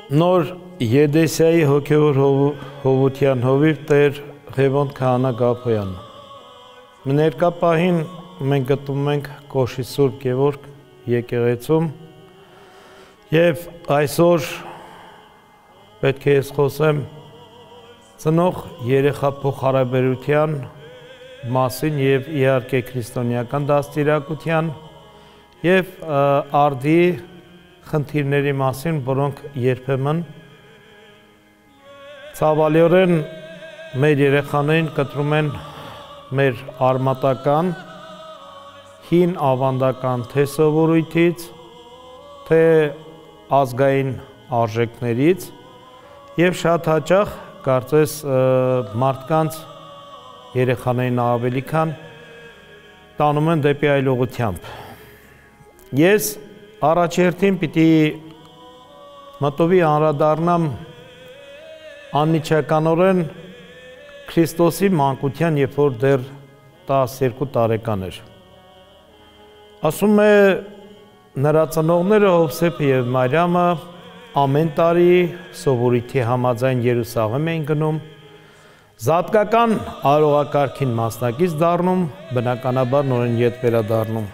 Նոր Եդեսիայի հոգևոր հովության հովիվ Տեր Ղևոնդ Քահանա Գաբոյան։ Ներկա պահին մենք գտնվում ենք Կոշի Սուրբ Գևորգ եկեղեցում եւ այսօր պետք է ես խոսեմ ծնող երեխա փոխհարաբերության մասին եւ իհարկե քրիստոնեական դաստիարակության եւ արդի խնդիրների մասին, որոնք երբեմն ցավալիորեն մեր երեխաներին կտրում են մեր արմատական, հին ավանդական թե սովորույթից, թե ազգային արժեքներից եւ շատ հաճախ կարծես մարդկանց երեխաներին ավելի քան տանում են դեպի այլ ուղղությամբ։ Ես առաջերտին պիտի մտովի անդրադառնամ անմիջականորեն Քրիստոսի մանկության, երբ որ դեռ 12 տարեկան էր։ Ասում է նրա ծնողները Հովսեփը եւ Մարիամը ամեն տարի սովորույթի համաձայն Երուսաղեմ էին գնում, զատկական արողակարգին մասնակից դառնում, բնականաբար նորեն ետ վերադառնում։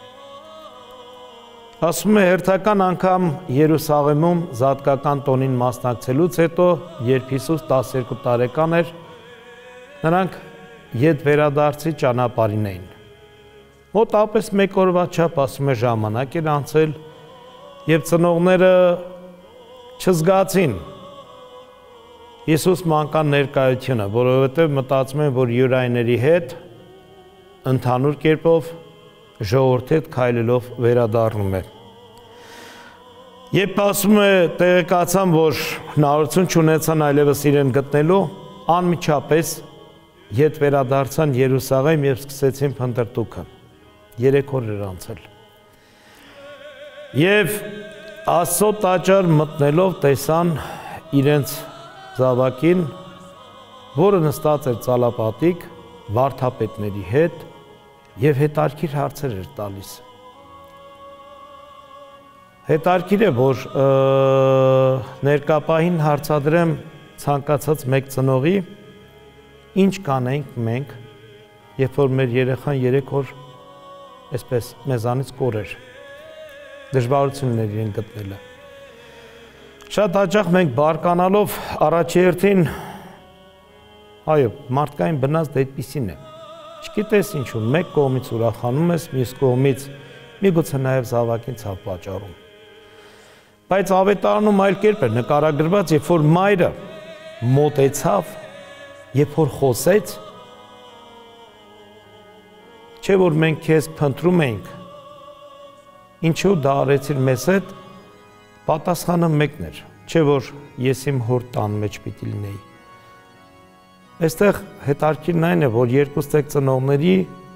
Ասում է հերթական անգամ Երուսաղեմում զատկական տոնին մասնակցելուց հետո, երբ Հիսուս 12 տարեկան էր, նրանք ետ վերադարձի ճանապարհին էին։ Մոտավորապես մեկ օրվա չափ ասում է ժամանակ էր անցել եւ ծնողները չզգացին Հիսուս մանկան ներկայությունը, որովհետեւ մտածում են, որ յուրայինների հետ ընդհանուր կերպով ժողովրդի հետ քայլելով վերադառնում է։ Երբ ասում է տեղեկացան, որ հնարավորություն չունեցան այլևս իրեն գտնելու, անմիջապես ետ վերադարձան Երուսաղեմ եւ սկսեցին փնտրտուքը։ 3 օր էր անցել։ Եվ Աստծո տաճար մտնելով տեսան իրենց զավակին, որը նստած էր ծալապատիկ վարդապետների հետ եւ հետարքիր հարցեր էր տալիս։ Հետարքիր է, որ ներկապահին հարցադրեմ ցանկացած մեկ ծնողի, ինչ կանենք մենք, երբ որ մեր երեխան 3 օր այսպես մեզանից կոր էր, դժվարություններ իրեն գտնելը։ Շատ հաճախ մենք բարկանալով առաջերտին, այո, մարդկային բնած դա այդպիսին է։ Չգիտես ինչու, մեկ կողմից ուրախանում ես, մյուս կողմից միգուցե նաև զավակին ցավ պատճառում։ Բայց ավետարանում այլ կերպ էր նկարագրված, երբ որ մայրը մոտեցավ, երբ որ խոսեց, չէ որ մենք քեզ փնտրում էինք, ինչու դա արեցիր մեզ հետ, պատասխանը մեկն էր, չէ որ ես իմ հոր տան մեջ պիտի լինեի։ Այստեղ հետարքիրն այն է, որ երկուստեք ծնողների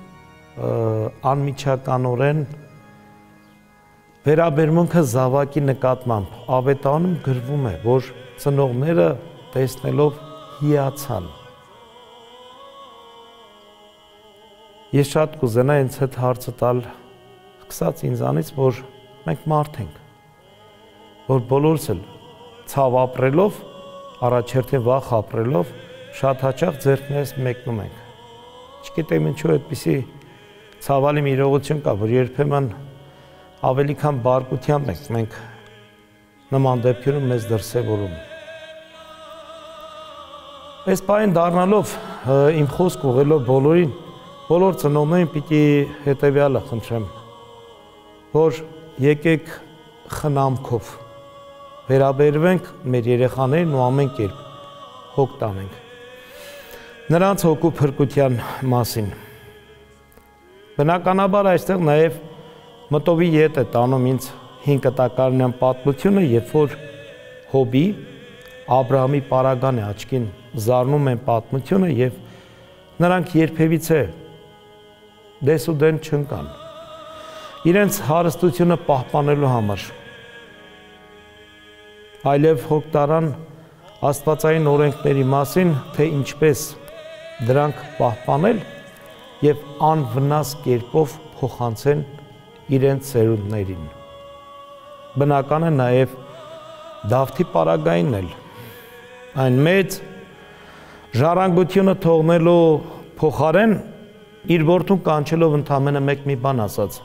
անմիջականորեն վերաբերմունքը զավակի նկատմամբ ավետարանում գրվում է, որ ծնողները տեսնելով հիացան։ Ես շատ կուզենայի ինձ հետ հարցը տալ, սկսած ինձանից, որ մենք մարդ ենք, որ բոլորս էլ ցավ ապրելով, առաջերտին վախ ապրելով, շատ հաճախ ձեռքներս մեկնում ենք։ Չգիտեմ ինչու այդպիսի ցավալի մի իրողություն կա, որ երբեմն ավելի քան բարկությամբ ենք մենք նման դեպքերում մեզ դրսևորում։ Այս պահին դառնալով իմ խոսք ուղղելով բոլորին, բոլոր ծնողներին պիտի հետևյալը խնդրեմ, որ եկեք խնամքով վերաբերվենք մեր երեխաներին ու ամեն կերպ հոգ տանենք նրանց հոգու փրկության մասին։ Բնականաբար այստեղ նաև մտովի ետ է տանում ինձ 5 տակարանյան պատմությունը, երբ որ Հոբի Աբրահամի պարագան է աչքին զարնում են պատմությունը եւ նրանք երբևիցե դեսուդեն չընկան իրենց հարստությունը պահպանելու համար, այլև հոգ տարան աստվածային օրենքների մասին, թե ինչպես դրանք պահպանել եւ անվնաս կերպով փոխանցեն իրենց սերունդներին։ Բնական է նաև Դավթի պարագայինն էլ այն մեծ ժառանգությունը թողնելու փոխարեն իր որդուն կանչելով ընդամենը մեկ մի բան ասաց.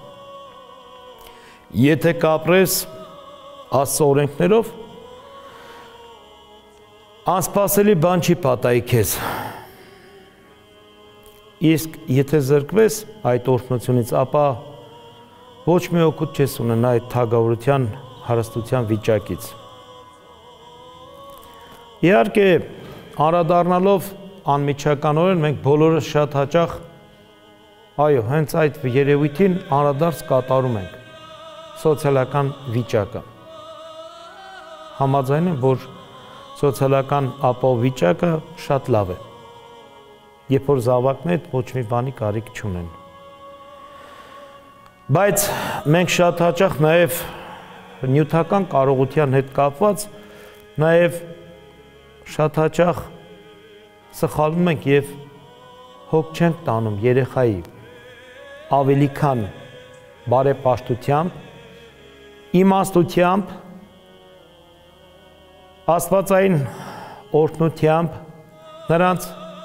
Եթե կապրես Աստծո օրենքներով, անսպասելի բան չի պատահի քեզ։ Իսկ եթե զրկվես այդ օրհնությունից, ապա ոչ մի օգուտ չես ունենա այդ թագավորության հարստության վիճակից։ Իհարկե, անդրադառնալով անմիջականորեն մենք բոլորս շատ հաճախ այո, հենց այդ երևույթին անդրադարձ կատարում ենք սոցիալական վիճակը։ Համաձայն եմ, որ սոցիալական ապահով վիճակը շատ լավ է, երբ որ զավակները ոչ մի բանի կարիք չունեն։ Բայց մենք շատ հաճախ նաև նյութական կարողության հետ կապված նաև շատ հաճախ սխալվում ենք եւ հոգ չենք տանում երեխայի ավելի քան բարեպաշտությամբ, իմաստությամբ, աստվածային օրհնությամբ, նրանց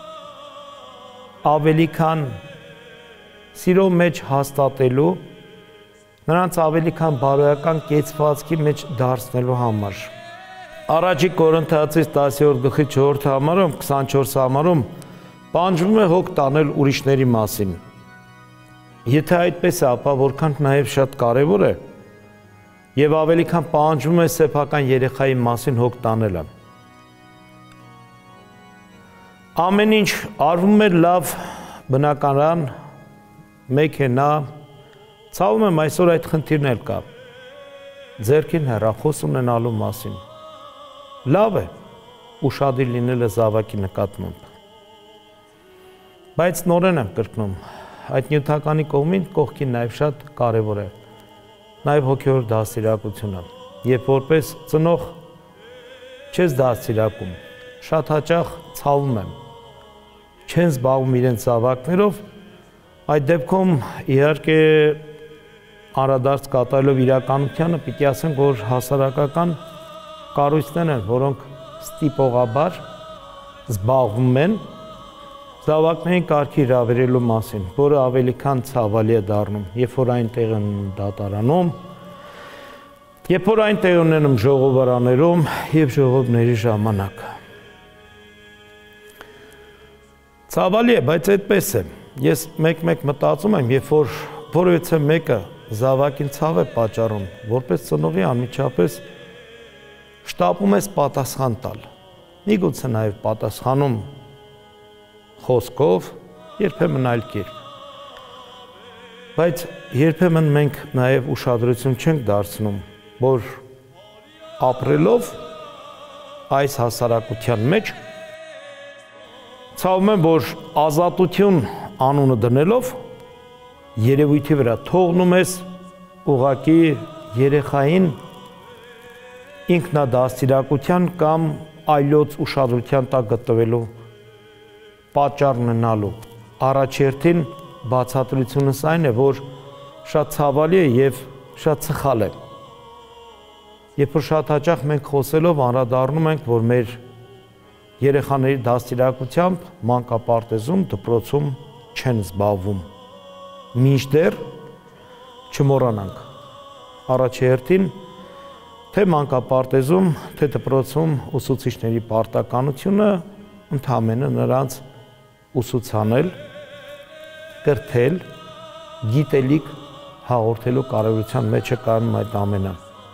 ավելի քան սիրո մեջ հաստատելու, նրանց ավելի քան բարոյական կեցվածքի մեջ դարձնելու համար։ Առաջի Կորինթացիս 10-րդ գլխի 4-րդ համարում, 24 համարում պահանջվում է հոգ տանել ուրիշների մասին։ Եթե այդպես է, ապա որքան նաև շատ կարևոր է եւ ավելի քան պահանջվում է սեփական երեխայի մասին հոգ տանելը։ Ամեն ինչ արվում է լավ, բնականon, մեքենա, ցավում եմ այսօր այդ խնդիրն էլ կա։ Ձերքին հեռախոս ունենալու մասին։ Լավ է ուշադիր լինելը զավակի նկատմամբ։ Բայց նորեն եմ կրկնում, այդ նյութականի կողմին կողքին նաև շատ կարևոր է նաև հոգևոր դաստիարակությունը։ Երբ որպես ծնող չես դաստիարակում, շատ հաճախ ցավում եմ, չեն զբաղվում իրենց զավակներով, այդ դեպքում իհարկե անդրադարձ կատարելով իրականությանը պիտի ասենք, որ հասարակական կառույցներն են, որոնք ստիպողաբար զբաղվում են զավակներին կարգի հրավիրելու մասին, որը ավելի քան ցավալի է դառնում, երբ որ այնտեղ են դատարանում, երբ որ այնտեղ ունենում ժողովարաներում եւ ժողովների ժամանակ։ Ցավալի է, բայց այդպես է։ Ես մեկ-մեկ մտածում եմ, երբ որ որևիցե մեկը զավակին ցավ է պատճառում, որպես ծնողի անմիջապես շտապում ես պատասխան տալ։ Միգուցե նաև պատասխանում խոսքով, երբեմն այլ կերպ։ Բայց երբեմն մենք նաև ուշադրություն չենք դարձնում, որ ապրելով այս հասարակության մեջ ցավում եմ, որ ազատություն անունը դնելով երևույթի վրա թողնում ես ուղղակի երեխային ինքնադաստիարակության կամ այլոց ուշադրության տակ գտնվելու պատճառ ունենալու։ Առաջերտին բացատրությունս այն է, որ շատ ցավալի է եւ շատ սխալ է։ Երբ որ շատ հաճախ մենք խոսելով անդրադառնում ենք, որ մեր երեխաների դաստիարակությամբ մանկապարտեզում, դպրոցում չեն զբաղվում։ Մինչդեռ չմոռանանք առաջերտին թե մանկապարտեզում, թե դպրոցում ուսուցիչների պարտականությունը ընդհանրապես նրանց ուսուցանել, կրթել, գիտելիք հաղորդելու կարևորության մեջ է կայանում այդ ամենը։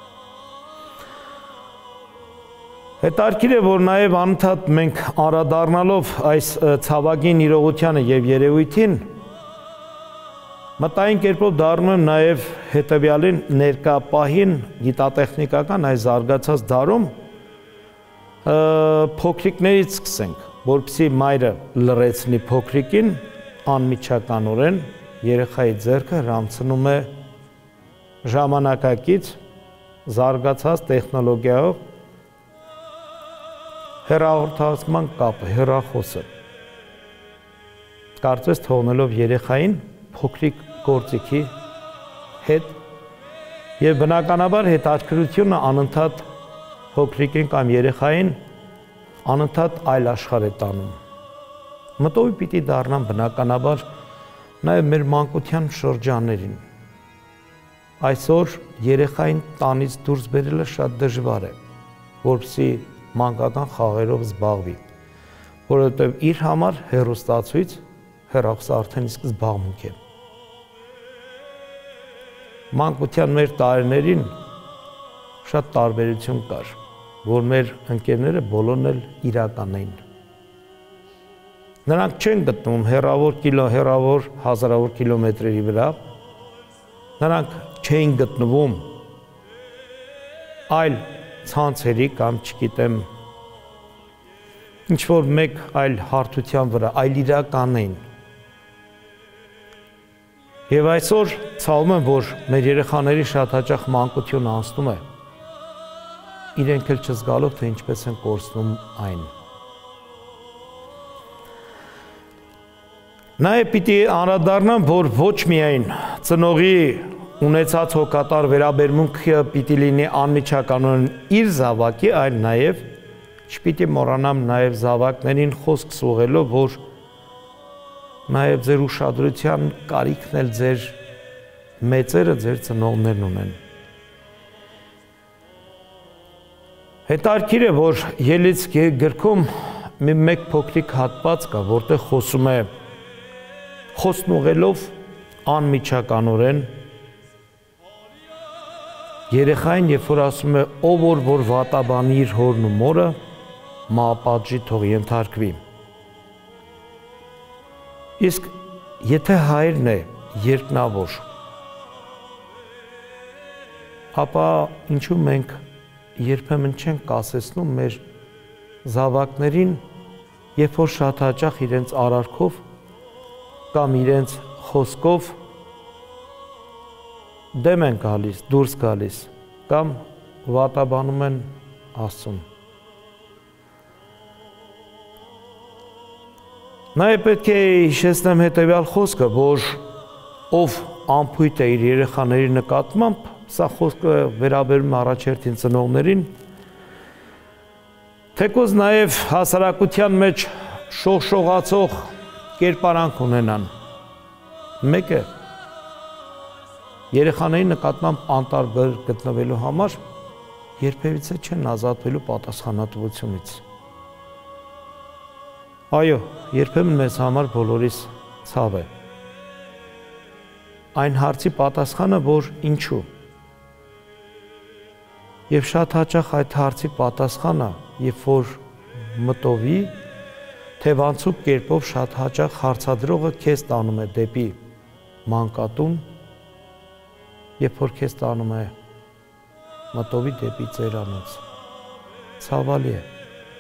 Հետաքրքիր է, որ նաև անընդհատ մենք անդրադառնալով այս ցավագին իրողությանը եւ երևույթին մտային կերպով դառնում եմ նաև հետևյալին ներկա պահին գիտատեխնիկական այս զարգացած դարում փոքրիկներից սկսենք, որպեսզի մայրը լրացնի փոքրիկին, անմիջականորեն երեխայի ձեռքը հրամցնում է ժամանակակից զարգացած տեխնոլոգիայով հեռահաղորդակցման կապը, հեռախոսը։ Կարծես թողնելով երեխային փոքրիկ գործիքի հետ եւ բնականաբար հետաքրքրությունը անընդհատ փոքրիկին կամ երեխային անընդհատ այլ աշխարհ է տանում։ Մտովի պիտի դառնան բնականաբար նաև մեր մանկության շրջաններին։ Այսօր երեխային տանից դուրս բերելը շատ դժվար է, որպեսզի մանկական խաղերով զբաղվի, որովհետև իր համար հեռուստացույց հեռախոսը արդեն իսկ զբաղմունք է։ Մանկության մեր տարիներին շատ տարբերություն կար, որ մեր ընկերները բոլորն էլ իրական էին։ Նրանք չեն գտնվում հեռավոր հազարավոր կիլոմետրերի վրա, նրանք չէին գտնվում այլ ցանցերի կամ չգիտեմ ինչ-որ մեկ այլ հարթության վրա, այլ իրական էին։ Եվ այսօր ցավում եմ, որ մեր երեխաների շատ հաճախ մանկությունը անցնում է, իրենք էլ չզգալով, թե ինչպես են կորցնում այն։ Նաև պիտի անդրադառնամ, որ ոչ միայն ծնողի ունեցած հոգատար վերաբերմունքը պիտի լինի անմիջականորեն իր զավակի, այլ նաև չպիտի մոռանամ նաև զավակներին խոսք սուղելով, որ նաև ձեր ուշադրության կարիքն էլ ձեր մեծերը, ձեր ծնողներն ունեն։ Հետաքրքիր է, որ Ելից գրքում մեկ փոքրիկ հատված կա, որտեղ խոսում է խոսքն ուղղելով անմիջականորեն երեխային, երբ որ ասում է ով որ վատաբանի իր հորն ու մորը, մահապատժի թող ենթարկվի։ Իսկ եթե հայրն է երկնավոր, ապա ինչու մենք երբեմն չենք կասեցնում մեր զավակներին, երբ որ շատ հաճախ իրենց արարքով կամ իրենց խոսքով դեմ են գալիս, դուրս գալիս, կամ վատաբանում են Աստծուն։ Նաև պետք է հիշեցնեմ հետևյալ խոսքը, որ ով անփույթ է իր երեխաների նկատմամբ, սա խոսքը վերաբերում առաջերտին ծնողներին, թեկուզ նաև հասարակության մեջ շողշողացող կերպարանք ունենան։ Մեկը երեխաների նկատմամբ անտարբեր գտնվելու համար երբևիցե չեն ազատվելու պատասխանատվությունից։ Այո, երբեմն մեզ համար բոլորիս ցավ է։ Այն հարցի պատասխանը, որ ինչու։ Եվ շատ հաճախ այդ հարցի պատասխանը, երբ որ մտովի, թևանցուկ կերպով շատ հաճախ հարցադրողը քեզ տանում է դեպի մանկատուն, երբ որ քեզ տանում է մտովի դեպի ծերանոց։ Ցավալի է։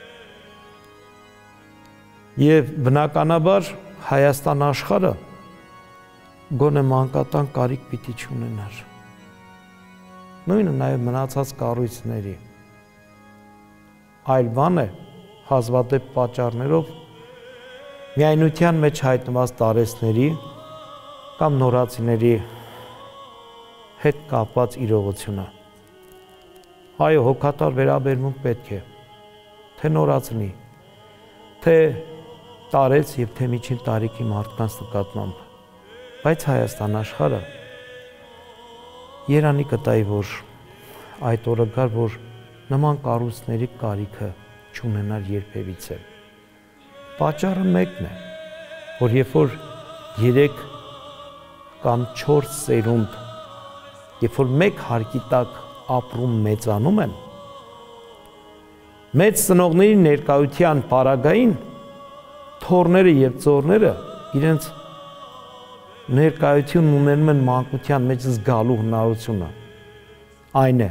Եվ բնականաբար Հայաստան աշխարհը գոնե մանկատան կարիք պիտի չունենար։ Նույնը նաև մնացած կառույցների։ Այլ բան է հազվադեպ պատճառներով միայնության մեջ հայտնված տարեցների կամ նորացիների հետ կապված իրողությունը։ Այո, հոգատար վերաբերմունք պետք է, թե նորացնի, թե տարեց և թե միջին տարիքի մարդկանց նկատմամբ, բայց Հայաստան աշխարհը երանի կտայի, որ այդ օրը գար, որ նման կառույցների կարիքը չունենար երբևիցե։ Պատճառը մեկն է, որ երբ որ 3 կամ 4 սերունդ, երբ որ մեկ հարկի տակ ապրում մեծանում են, մեծ ծնողների ներկայության պարագային թոռները և ծոռները իրենց ներկայություն ունենում են մանկության մեջ զգալու հնարությունը։ Այն է,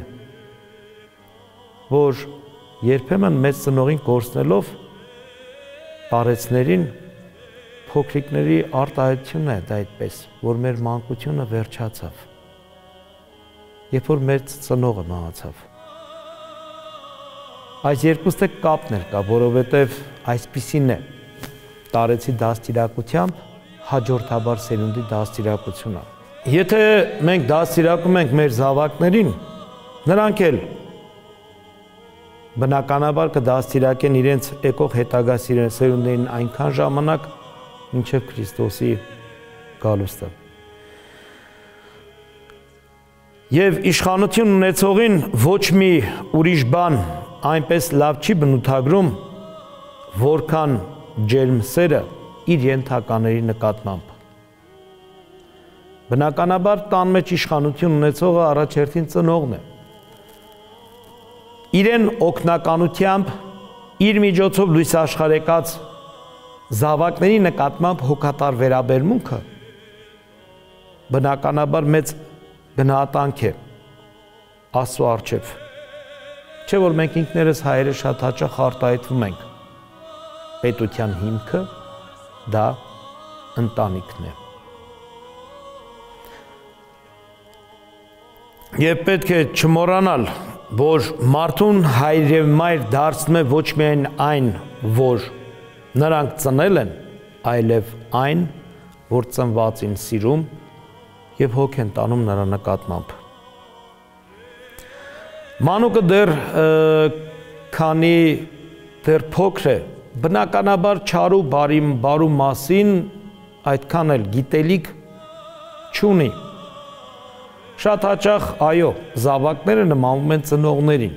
որ երբեմն մեծ ծնողին կորցնելով տարեցներին փոքրիկների արտահայտությունն է դա այդպես, որ մեր մանկությունը վերջացավ, երբ որ մեծ ծնողը մահացավ։ Այս երկուստը կապն էլ կա, որովհետև այսպիսին է տարեցի դաստիարակությամբ հաջորդաբար սերունդի դաստիարակությունը։ Եթե մենք դաստիարակում ենք մեր զավակներին, նրանք էլ բնականաբար կդաստիարակեն իրենց եկող հետագա սերունդներին այնքան ժամանակ, մինչև Քրիստոսի գալուստը։ Եվ իշխանություն ունեցողին ոչ մի ուրիշ բան այնպես լավ չի բնութագրում, որքան ջերմ սերը իր ենթակաների նկատմամբ։ Բնականաբար տան մեջ իշխանություն ունեցողը առաջերտին ծնողն է։ Իրեն օգնականությամբ իր միջոցով լույս աշխարհեկած զավակների նկատմամբ հոգատար վերաբերմունքը բնականաբար մեծ գնահատանք է Աստծո առջև։ Չէ՞ որ մենք ինքներս հայերը շատ հաճախ արտահայտվում ենք։ Պետության հիմքը դա ընտանիքն է։ Եվ պետք է չմոռանալ, որ մարդուն հայր եւ մայր դարձնում է ոչ միայն այն, որ նրանք ծնել են, այլև այն, որ ծնվածին սիրում եւ հոգ են տանում նրա նկատմամբ։ Մանուկը դեռ քանի դեռ փոքր է, բնականաբար չարու բարու մասին այդքան էլ գիտելիք չունի։ Շատ հաճախ, այո, զավակները նմանվում են ծնողներին։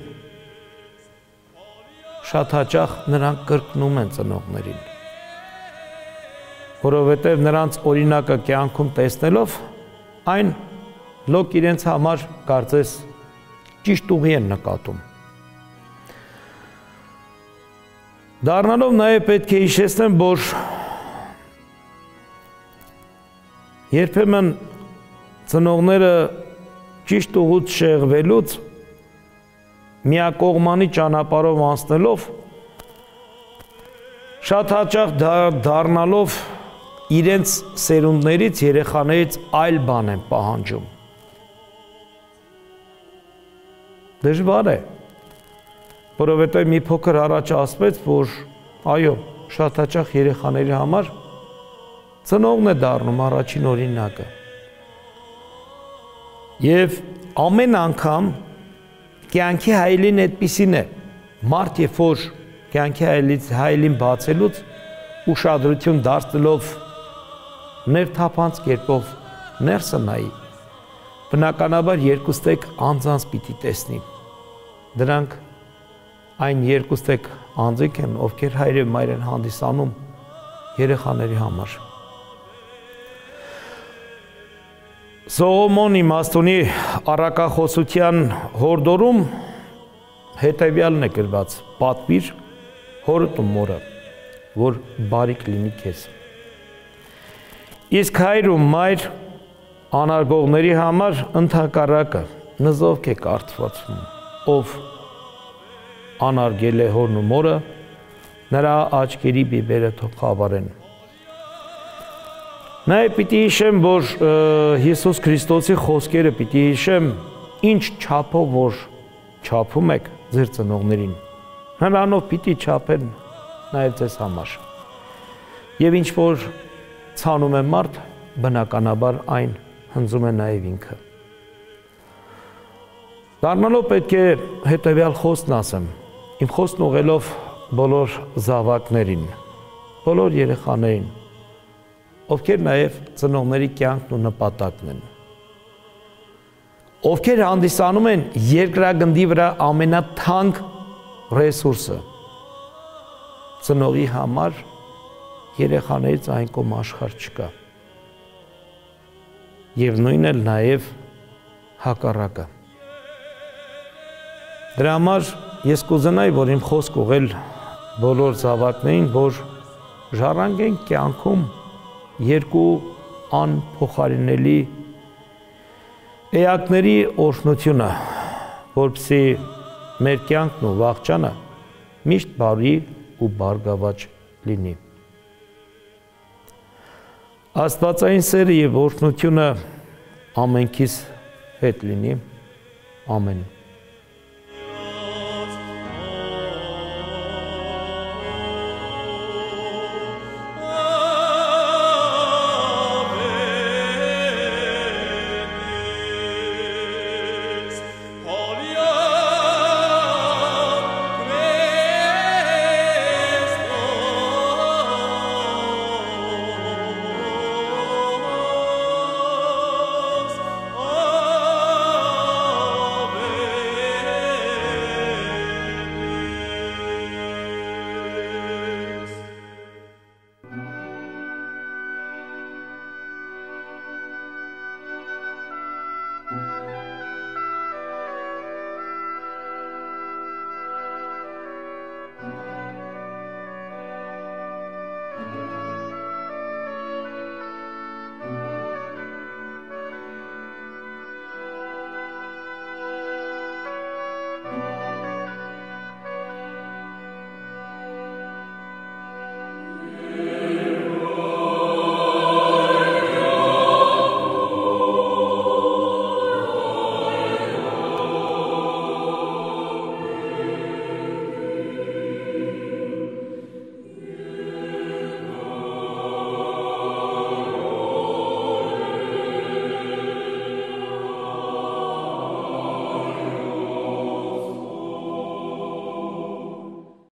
Շատ հաճախ նրանք կրկնում են ծնողներին։ Որովհետև նրանց օրինակը կյանքում տեսնելով, այն լոկ իրենց համար կարծես ճիշտ ուղի են նկատում։ Դառնալով նաև պետք է հիշեցնեմ, որ երբեմն ծնողները ճիշտ ուղուց շեղվելուց միակողմանի ճանապարհով անցնելով շատ հաճախ դառնալով իրենց սերունդներից, երեխաներից այլ բան են պահանջում։ Դժվար է, որովհետև մի փոքր առաջ ասվեց, որ այո, շատ հաճախ երեխաների համար ծնողն է դառնում առաջին օրինակը։ Եվ ամեն անգամ կյանքի հայելին այդպիսին է, մարդ երբ որ կյանքի հայելին բացելուց ուշադրություն դարձնելով ներթափանց կերպով ներսը նայի, բնականաբար երկուստեք անձանց պիտի տեսնի։ Դրանք այն երկուստեք անձիկ են, ովքեր հայր և մայր են հանդիսանում երեխաների համար։ Սողոմոն իմաստունի առակախոսության հորդորում հետևյալն է գրված. պատվիր հորդ ու մորը, որ բարիք լինի քեզ։ Իսկ հայր ու մայր անարգողների համար ընդհակառակը նզովք է կարգվածվում, ով անարգել է հորն ու մորը, նրա աչքերի բիբերը թող խավարեն։ Նաև պիտի հիշեմ, որ Հիսուս Քրիստոսի խոսքերը պիտի հիշեմ, ինչ չափով որ չափում եք ձեր ծնողներին, նրանով պիտի չափեն նաև ձեզ համար։ Եվ ինչ որ ցանում է մարդ, բնականաբար այն հնձում է նաև ինքը։ Դառնալով պետք է հետևյալ խոսքն ասեմ, իմ խոսքն ուղղելով բոլոր զավակներին, բոլոր երեխաներին, ովքեր նաև ծնողների կյանքն ու նպատակն են, ովքեր հանդիսանում են երկրագնդի վրա ամենաթանկ ռեսուրսը, ծնողի համար երեխաներից այն կողմ աշխարհ չկա։ Եվ նույնն էլ նաև հակառակը։ Դրա համար ես կուզենայի, որ իմ խոսք ուղղել բոլոր զավակներին, որ ժառանգեն կյանքում երկու անփոխարինելի էակների օրհնությունը, որպեսզի մեր կյանքն ու վաղճանը միշտ բարի ու բարգավաճ լինի։ Աստվածային սերը եւ օրհնությունը ամենքիս հետ լինի։ Ամեն։